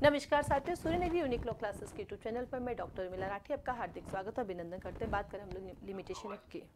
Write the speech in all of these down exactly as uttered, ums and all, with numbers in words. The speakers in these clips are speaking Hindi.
नमस्कार साथियों, Surya Negi unique law classes के यूट्यूब चैनल पर मैं डॉक्टर उर्मिला राठी आपका हार्दिक स्वागत और अभिनंदन करते हैं। बात करें हम लोग लिमिटेशन एक्ट की,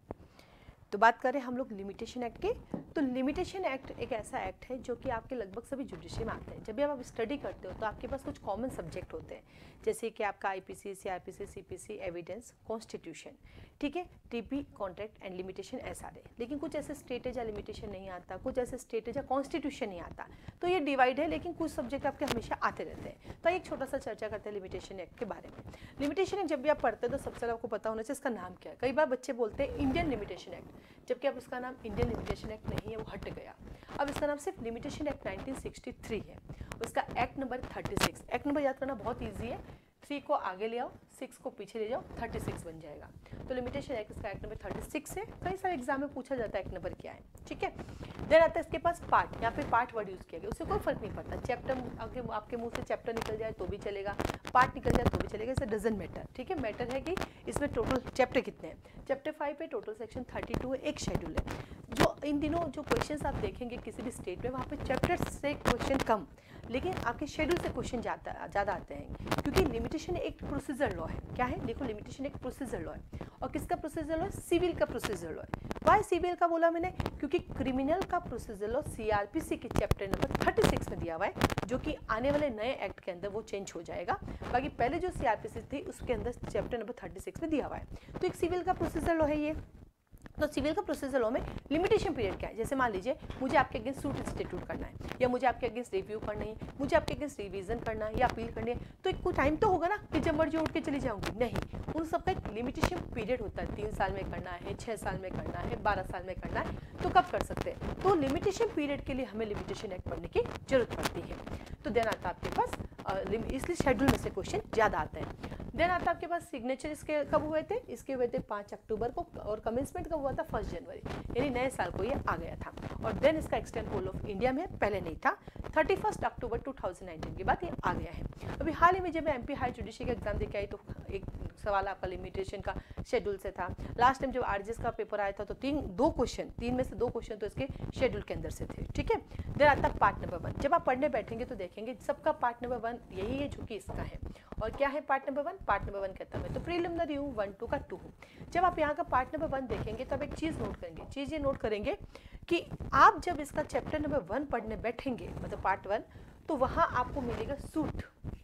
तो बात करें हम लोग लिमिटेशन एक्ट की तो लिमिटेशन एक्ट एक ऐसा एक्ट है जो कि आपके लगभग सभी जुडिशरी में आते हैं। जब भी आप स्टडी करते हो तो आपके पास कुछ कॉमन सब्जेक्ट होते हैं, जैसे कि आपका IPC, CrPC, CPC, evidence, constitution, ठीक है, टीपी, कॉन्ट्रैक्ट एंड लिमिटेशन ऐसा है। लेकिन कुछ ऐसे स्टेट है जहाँ लिमिटेशन नहीं आता, कुछ ऐसे स्टेट है जहाँ कॉन्स्टिट्यूशन नहीं आता, तो ये डिवाइड है। लेकिन कुछ सब्जेक्ट आपके हमेशा आते रहते हैं। तो एक छोटा सा चर्चा करते हैं लिमिटेशन एक्ट के बारे में। लिमिटेशन एक्ट जब भी आप पढ़ते हैं तो सबसे आपको पता होना चाहिए इसका नाम क्या है। कई बार बच्चे बोलते हैं इंडियन लिमिटेशन एक्ट, जबकि अब इसका नाम इंडियन लिमिटेशन एक्ट नहीं है, वो हट गया। अब इसका नाम सिर्फ limitation act nineteen sixty three है। उसका act number thirty six, act number याद करना बहुत ईजी है। थ्री को आगे ले आओ, सिक्स को पीछे ले जाओ, थर्टी सिक्स बन जाएगा। तो लिमिटेशन एक्ट इसका एक्ट नंबर थर्टी सिक्स है। कई सारे एग्जाम में पूछा जाता है एक्ट नंबर क्या है, ठीक है। देन आता है इसके पास पार्ट, यहाँ पे पार्ट वर्ड यूज किया गया, उससे कोई फर्क नहीं पड़ता। चैप्टर आगे आपके मुंह से चैप्टर निकल जाए तो भी चलेगा, पार्ट निकल जाए तो भी चलेगा, इसे डजंट मैटर, ठीक है। मैटर है कि इसमें टोटल चैप्टर कितने हैं। चैप्टर फाइव पे टोटल सेक्शन थर्टी टू है, एक शेड्यूल है। जो इन दिनों जो क्वेश्चंस आप देखेंगे किसी भी स्टेट में, वहाँ पे चैप्टर से क्वेश्चन कम, लेकिन आपके शेड्यूल से क्वेश्चन ज़्यादा ज़्यादा आते हैं, क्योंकि लिमिटेशन एक प्रोसीजर लॉ है। क्या है, देखो, लिमिटेशन एक प्रोसीजर लॉ है। और किसका प्रोसीजर लॉ है? सिविल का प्रोसीजर लॉ है। वाई सिविल का बोला मैंने? क्योंकि क्रिमिनल का प्रोसीजर लॉ सीआरपीसी के चैप्टर नंबर थर्टी सिक्स में दिया हुआ है, जो कि आने वाले नए एक्ट के अंदर वो चेंज हो जाएगा। बाकी पहले जो सीआरपीसी थी उसके अंदर चैप्टर नंबर थर्टी सिक्स में दिया हुआ है। तो एक सिविल का प्रोसीजर लॉ है ये। तो सिविल का प्रोसीजर लॉ में लिमिटेशन पीरियड क्या है? जैसे मान लीजिए मुझे आपके अगेंस्ट सूट इंस्टीट्यूट करना है, या मुझे आपके अगेंस्ट रिव्यू करना है, मुझे आपके अगेंस्ट रिवीजन करना है या अपील करनी है, तो एक कोई टाइम तो होगा ना कि जब मर्जी उठ के चली जाऊंगी? नहीं, उन सबका एक लिमिटेशन पीरियड होता है। तीन साल में करना है, छः साल में करना है, बारह साल में करना है, तो कब कर सकते हैं? तो लिमिटेशन पीरियड के लिए हमें लिमिटेशन एक्ट पढ़ने की जरूरत पड़ती है। तो देन आता है आपके पास, इसलिए शेड्यूल में से क्वेश्चन ज़्यादा आते हैं। देन आता आपके पास सिग्नेचर इसके कब हुए थे? इसके हुए थे पाँच अक्टूबर को, और कमेंसमेंट कब हुआ था? फर्स्ट जनवरी, यानी नए साल को ये आ गया था। और देन इसका एक्सटेंड होल ऑफ इंडिया में, पहले नहीं था। Thirty first October two thousand nineteen के बाद ये आ गया है। अभी हाल ही में जब मैं एमपी हाई जुडिशरी का एग्जाम देके आई तो एक सवाल आपका लिमिटेशन का शेड्यूल से था। लास्ट टाइम जब आरजीएस का पेपर आया था तो तीन दो क्वेश्चन तीन में से दो क्वेश्चन तो इसके शेड्यूल के अंदर से थे, ठीक है। देन आता पार्ट नंबर वन। जब आप पढ़ने बैठेंगे तो देखेंगे सबका पार्ट नंबर वन यही है जो कि इसका है। और क्या है part number one? Part number one कहता है तो प्रीलिमिनरी हूँ, वन टू का टू हूँ। जब आप यहाँ का पार्ट नंबर वन देखेंगे तो आप एक चीज़ नोट करेंगे, चीज़ ये नोट करेंगे कि आप जब इसका चैप्टर नंबर वन पढ़ने बैठेंगे, मतलब पार्ट वन, तो वहाँ आपको मिलेगा suit,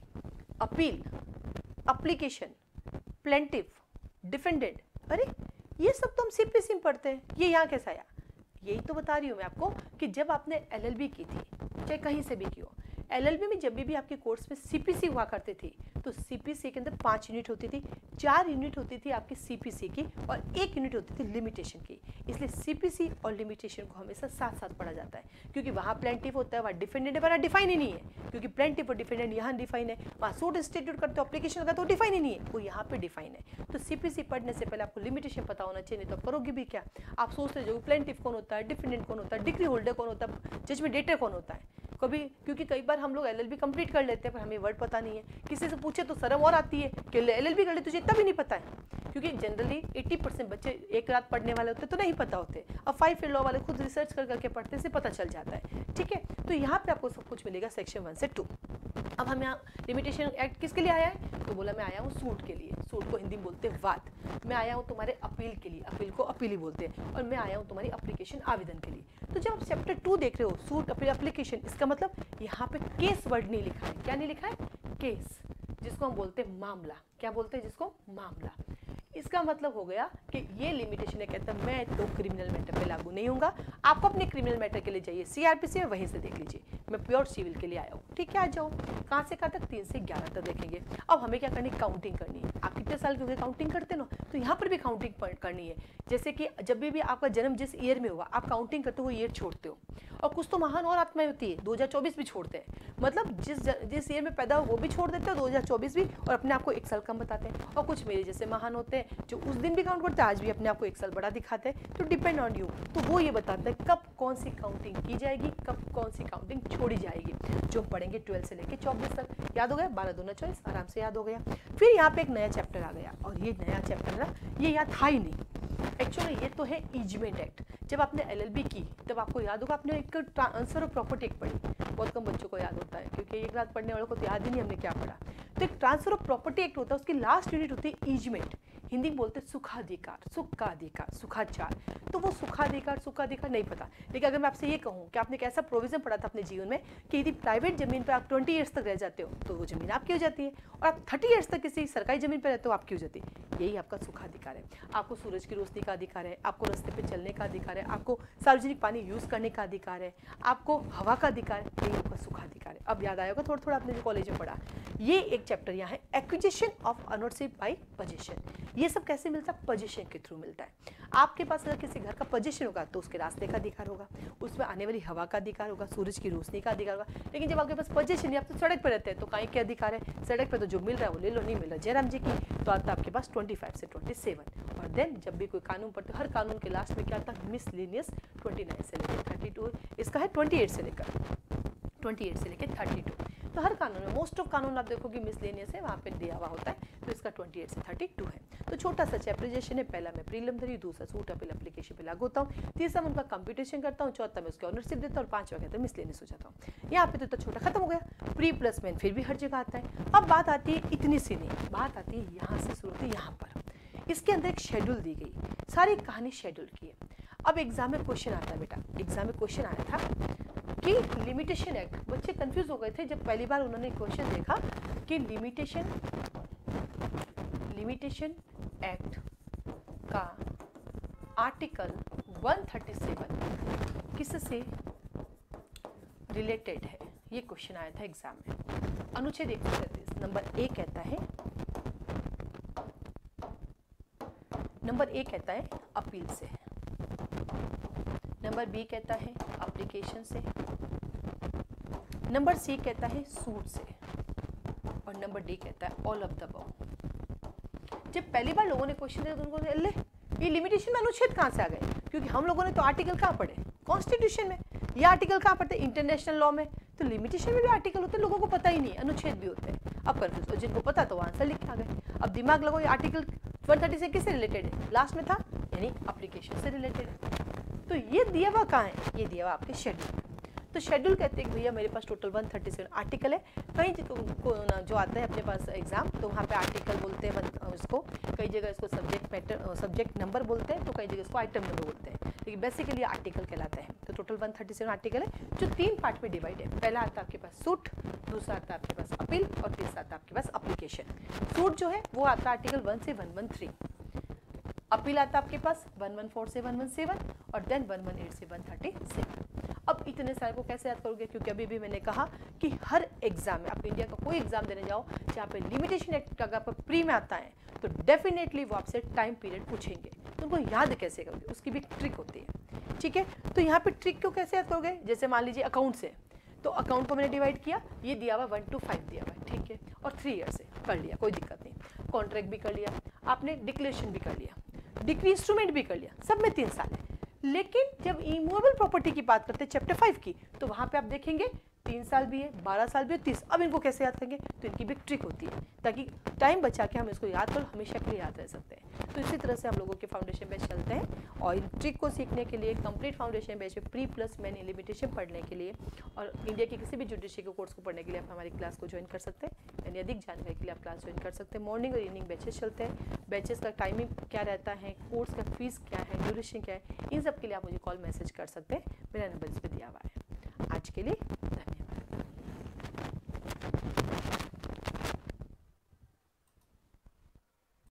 appeal, application, plaintiff, defendant. अरे ये सब तो हम सीपीसी में पढ़ते हैं, ये यहाँ कैसा आया? यही तो बता रही हूँ मैं आपको कि जब आपने एलएलबी की थी, चाहे कहीं से भी की हो, एलएलबी में जब भी आपके कोर्स में सीपीसी हुआ करती थी तो सीपीसी के अंदर पांच यूनिट होती थी, चार यूनिट होती थी आपकी सीपीसी की और एक यूनिट होती थी लिमिटेशन की। इसलिए सीपीसी और लिमिटेशन को हमेशा साथ साथ पढ़ा जाता है, क्योंकि वहाँ प्लेंटिफ होता है, वहाँ डिफेंडेंट है, वहाँ डिफाइन ही नहीं है, क्योंकि प्लेंटिफ और डिफेंडेंट यहाँ डिफाइन है, वहाँ सूट इंस्टीट्यूट करते हो, एप्लीकेशन होगा तो डिफाइन ही नहीं है, वो यहाँ पे डिफाइन है। तो सीपीसी पढ़ने से पहले आपको लिमिटेशन पता होना चाहिए, नहीं तो आप करोगे भी क्या? आप सोचते जो प्लेंटिफ कौन होता है, डिफेंडेंट कौन होता है, डिग्री होल्डर कौन होता है, जजमेंट डेटर कौन होता है। कभी क्योंकि कई बार हम लोग एलएलबी कंप्लीट कर लेते हैं पर हमें वर्ड पता नहीं है, किसी से पूछे तो शर्म और आती है कि एलएलबी कर ले, तुझे इतना भी नहीं पता है। क्योंकि जनरली अस्सी परसेंट बच्चे एक रात पढ़ने वाले होते तो नहीं पता होते, अब फाइव ईयर लॉ वाले खुद रिसर्च कर करके पढ़ते से पता चल जाता है, ठीक है। तो यहाँ पे आपको सब कुछ मिलेगा सेक्शन वन से टू। अब हम यहाँ लिमिटेशन एक्ट किसके लिए आया है? तो बोला मैं आया हूँ सूट के लिए, सूट को हिंदी में बोलते हैं वाद। मैं आया हूँ तुम्हारे अपील के लिए, अपील को अपील ही बोलते हैं। और मैं आया हूँ तुम्हारी एप्लीकेशन, आवेदन के लिए। तो जब आप चैप्टर टू देख रहे हो, सूट, अपील, एप्लीकेशन, इसका मतलब यहाँ पे केस वर्ड नहीं लिखा है। क्या नहीं लिखा है? केस, जिसको हम बोलते हैं मामला। क्या बोलते हैं जिसको? मामला। इसका मतलब हो गया कि ये लिमिटेशन है, कहता है मैं तो क्रिमिनल मैटर पे लागू नहीं होऊंगा, आपको अपने क्रिमिनल मैटर के लिए चाहिए सीआरपीसी में, वहीं से देख लीजिए। मैं प्योर सिविल के लिए आया हूँ, ठीक है, आ जाओ। कहाँ से कहाँ तक? तीन से ग्यारह तक देखेंगे। अब हमें क्या करनी? काउंटिंग करनी है। आप कितने साल के हो गए काउंटिंग करते ना, तो यहाँ पर भी काउंटिंग करनी है। जैसे कि जब भी, भी आपका जन्म जिस ईयर में हुआ आप काउंटिंग करते हो, ईयर छोड़ते हो। और कुछ तो महान और आत्माएं होती है, दो हज़ार चौबीस भी छोड़ते हैं, मतलब जिस जिस ईयर में पैदा हो वो भी छोड़ देते हो, दो हज़ार चौबीस भी, और अपने आप को एक साल कम बताते हैं। और कुछ मेरे जैसे महान होते हैं जो उस दिन भी काउंट करते हैं, आज भी अपने आप को एक साल बड़ा दिखाते हैं। तो डिपेंड ऑन यू, तो वो ये बताता है कब कौन सी काउंटिंग की जाएगी, कब कौन सी काउंटिंग छोड़ी जाएगी, जो हम पढ़ेंगे ट्वेल्थ से लेकर चौबीस तक। याद हो गया? बारह दूना चौबीस, आराम से याद हो गया। फिर यहाँ पे एक नया चैप्टर आ गया, और ये नया चैप्टर ना ये याद था ही नहीं। एक्चुअली ये तो है ईजमेंट एक्ट। जब आपने एलएलबी की तब आपको याद होगा आपने एक ट्रांसफर ऑफ प्रॉपर्टी एक्ट पढ़ी, बहुत कम बच्चों को याद होता है, क्योंकि एक रात पढ़ने वालों को तो याद ही नहीं हमने क्या पढ़ा। तो एक ट्रांसफर ऑफ प्रॉपर्टी एक्ट होता है, उसकी लास्ट यूनिट होती है ईजमेंट, हिंदी में बोलते हैं सुखाधिकार, सुख का अधिकार, सुखाचार। तो वो सुखाधिकार सुखाधिकार नहीं पता, लेकिन अगर मैं आपसे ये कहूँ कि आपने एक ऐसा प्रोविजन पढ़ा था अपने जीवन में कि यदि प्राइवेट जमीन पर आप ट्वेंटी ईयर्स तक रह जाते हो तो वो जमीन आपकी हो जाती है, और आप थर्टी ईयर्स तक किसी सरकारी जमीन पर रहते हो आपकी हो जाती है। यही आपका सुखाधिकार है। आपको सूरज की रोशनी का अधिकार है, आपको रास्ते पे चलने का अधिकार है, आपको सार्वजनिक पानी यूज करने का अधिकार है, आपको हवा का अधिकार है, यही आपका सुखाधिकार है। अब याद आएगा थोड़ा थोड़ा आपने जो कॉलेज में पढ़ा। ये एक चैप्टर यहाँ है, acquisition of ownership by possession. ये सब कैसे मिलता है? पोजीशन के थ्रू मिलता है। आपके पास अगर किसी घर का पोजीशन होगा तो उसके रास्ते का अधिकार होगा, उसमें आने वाली हवा का अधिकार होगा, सूरज की रोशनी का अधिकार होगा। लेकिन जब आपके पास पोजीशन नहीं, आप तो सड़क पर रहते हैं, तो कहीं के अधिकार है? सड़क पर तो जो मिल रहा है वो ले लो, नहीं मिल रहा जयराम जी की, तो आता है आपके पास ट्वेंटी फाइव से ट्वेंटी सेवन। और देन जब भी कोई कानून पढ़ते, हर कानून के लास्ट में क्या आता है? मिसलेनियस ट्वेंटी नाइन से लेकर थर्टी टू, इसका है ट्वेंटी एट से लेकर ट्वेंटी एट से लेकर थर्टी टू। तो हर कानून में, मोस्ट ऑफ कानून आप देखोगे मिसलेनियस है, वहाँ पे दिया हुआ होता है, तो इसका ट्वेंटी एट से थर्टी टू है। तो छोटा सा चैप्टराइजेशन है, पहला मैं प्रीलिमिनरी, दूसरा सूट अपील एप्लीकेशन पे लागू होता हूँ, तीसरा मैं उनका कंप्यूटेशन करता हूँ, चौथा मैं उसकी ऑनरशिप देता हूँ, और पांचवा कहता है मिसलेनियस हो जाता हूँ। यहाँ पे तो छोटा खत्म हो गया। प्री प्लस मेन फिर भी हर जगह आता है। अब बात आती है इतनी सी नहीं, बात आती है यहाँ से शुरू होती है यहाँ पर। इसके अंदर एक शेड्यूल दी गई, सारी कहानी शेड्यूल की है। अब एग्जाम में क्वेश्चन आता है बेटा, एग्जाम में क्वेश्चन आया था कि लिमिटेशन एक्ट, बच्चे कंफ्यूज हो गए थे जब पहली बार उन्होंने क्वेश्चन देखा कि लिमिटेशन लिमिटेशन एक्ट का आर्टिकल वन थर्टी सेवन किससे रिलेटेड है। ये क्वेश्चन आया था एग्जाम में। अनुच्छेद एक सौ तैंतीस नंबर ए कहता है नंबर ए कहता है अपील से, नंबर बी कहता है एप्लीकेशन से, नंबर सी कहता है सूट से, और नंबर डी कहता है ऑल ऑफ द अबव। जब पहली बार लोगों ने क्वेश्चन दिया तो उनको अल्ले ये लिमिटेशन में अनुच्छेद कहाँ से आ गए, क्योंकि हम लोगों ने तो आर्टिकल कहाँ पढ़े? कॉन्स्टिट्यूशन में। ये आर्टिकल कहाँ पढ़ते? इंटरनेशनल लॉ में। तो लिमिटेशन में भी आर्टिकल होते हैं, लोगों को पता ही नहीं, अनुच्छेद भी होते हैं। अब कंफ्यूज, और जिनको पता तो वो आंसर लिख के आ गए। अब दिमाग लगो, ये आर्टिकल वन थर्टी से किससे रिलेटेड है? लास्ट में था, यानी एप्लीकेशन से रिलेटेड है। तो ये दिया हुआ कहाँ है? ये दिया हुआ आपके शेड्यूल। तो शेड्यूल कहते हैं कि भैया मेरे पास total one thirty seven article है। कहीं जो आता है अपने पास एग्जाम, तो वहाँ पे आर्टिकल बोलते हैं उसको, कई जगह इसको सब्जेक्ट मैटर सब्जेक्ट नंबर बोलते हैं, तो कई जगह इसको आइटम नंबर बोलते हैं, लेकिन बेसिकली आर्टिकल कहलाता है। तो total one thirty seven article है जो तीन पार्ट में डिवाइड है। पहला आता है आपके पास सूट, दूसरा आता है आपके पास अपील, और तीसरा आता है आपके पास एप्लीकेशन। सूट जो है वो आता है आर्टिकल वन से वन वन थ्री, अपील आता है आपके पास वन वन फोर से वन वन सेवन, और देन वन वन एट से वन थर्टी सेवन। अब इतने सारे को कैसे याद करोगे? क्योंकि अभी भी मैंने कहा कि हर एग्जाम में, आप इंडिया का कोई एग्जाम देने जाओ जहाँ पे लिमिटेशन एक्ट अगर आप प्री में आता है तो डेफिनेटली वो आपसे टाइम पीरियड पूछेंगे, तो उनको याद कैसे करोगे? उसकी भी ट्रिक होती है, ठीक है। तो यहाँ पे ट्रिक को कैसे याद करोगे? जैसे मान लीजिए अकाउंट से, तो अकाउंट को मैंने डिवाइड किया, ये दिया हुआ वन टू फाइव दिया हुआ है, ठीक है, और थ्री ईयर से कर लिया, कोई दिक्कत नहीं। कॉन्ट्रैक्ट भी कर लिया आपने, डिक्लेरेशन भी कर लिया, डिक्री इंस्ट्रूमेंट भी कर लिया, सब में तीन साल है। लेकिन जब इमूवेबल प्रॉपर्टी की बात करते हैं चैप्टर फाइव की, तो वहां पे आप देखेंगे तीन साल भी है, बारह साल भी है, तीस। अब इनको कैसे याद करेंगे? तो इनकी भी ट्रिक होती है, ताकि टाइम बचा के हम इसको याद कर हमेशा के लिए याद रह सकते हैं। तो इसी तरह से हम लोगों के फाउंडेशन बैच चलते हैं, और इन ट्रिक को सीखने के लिए कंप्लीट फाउंडेशन बैच में प्री प्लस मेन लिमिटेशन पढ़ने के लिए और इंडिया के किसी भी जुडिशरी के कोर्स को पढ़ने के लिए आप हमारी क्लास को ज्वाइन कर सकते हैं। यानी अधिक जानकारी के लिए आप क्लास ज्वाइन कर सकते हैं। मॉर्निंग और इवनिंग बैचेस चलते हैं। बैचेस का टाइमिंग क्या रहता है, कोर्स का फीस क्या है, ड्यूरेशन क्या है, इन सब के लिए आप मुझे कॉल मैसेज कर सकते हैं। मेरा नंबर इस पर दिया हुआ है। आज के लिए